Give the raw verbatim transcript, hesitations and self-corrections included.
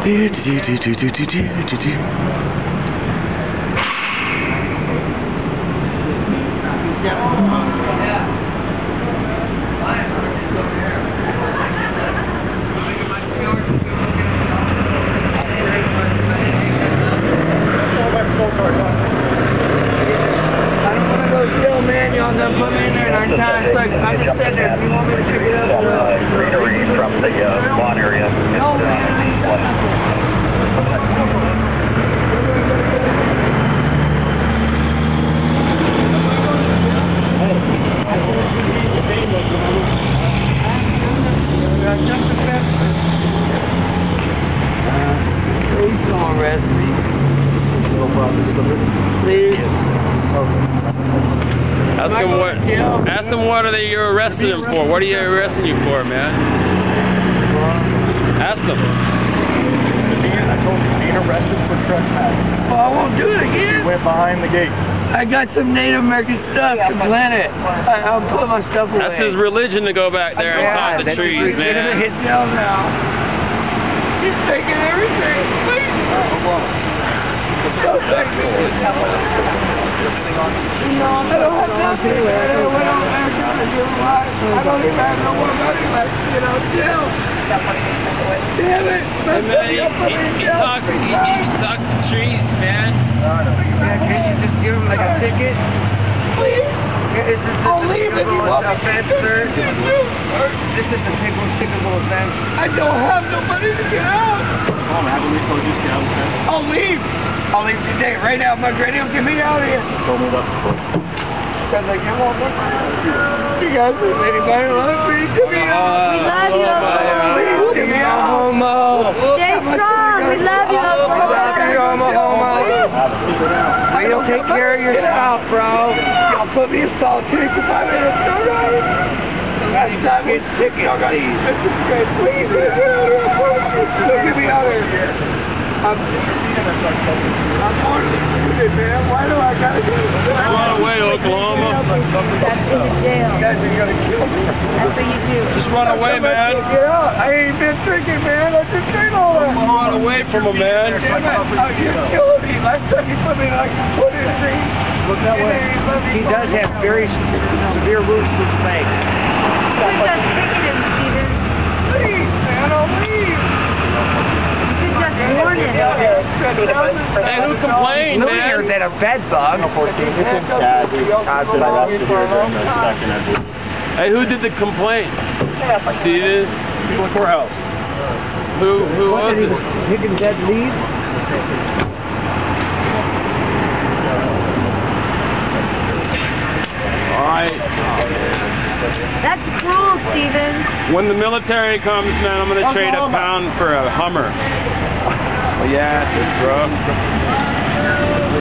Do, do, do, do, do, do, do, do, do. Y'all done put me in there nine times. Like, I just said that if you want me to pick it up, uh, greenery from the uh, lawn area. no, man. Please don't arrest me. No problem, Please. Ask them what. Ask them what are they you're arresting them for? What are you arresting you for, man? Ask them. I told you, being arrested for trespassing. Well, I won't do it again. You went behind the gate. I got some Native American stuff to plant it. I, I'll put my stuff away. That's his religion to go back there and talk the trees, Get him man. hit down now. He's taking everything. Please. Don't take me. No, I don't have nothing. I don't went on there trying to do right. I don't even have no more money left, you know, still. Damn it. Hey, man, he, he, he, talks, he, he talks to trees, man. Man, can't you just give him like a ticket? Please. Is this I'll leave if you want me offense, sir? This is a tickle, tickable offense. I don't have no money to get out. I'll leave. I'll leave today, right now. My granny will get me out of here. Told me that. Because I can't walk with my You guys, if anybody loves me, give me out. We love you. Please, give me out, homo. Stay strong. We love you. I love you, homo, homo. You'll take care of yourself, bro. Y'all put me in solitary for five minutes, alright? Last time I get sick, y'all gotta eat. Please, get me out of here. I promise you. Get me out of here. I'm, I'm mortally wounded, man. Why do I gotta do this? Run away, Oklahoma. That's in the jail. You guys are gonna kill me. That's what you do. Just run away, man. Get out. I ain't been drinking, man. I just drank all that. Run away from him, man. Damn it. Oh, you're killing me. Last time you put me in like twenty things. Look that way. He does have very severe wounds to his leg. You just ticketed him, Steven. Please, man. I'll leave. You just warned him. Hey, who complained, man? That a bed bug. Hey, who did the complaint? Steven? People in the courthouse. Who, who was it? Higgins dead lead? Alright. That's cruel, Steven. When the military comes, man, I'm gonna trade a pound for a Hummer. Well, yeah, it's rough.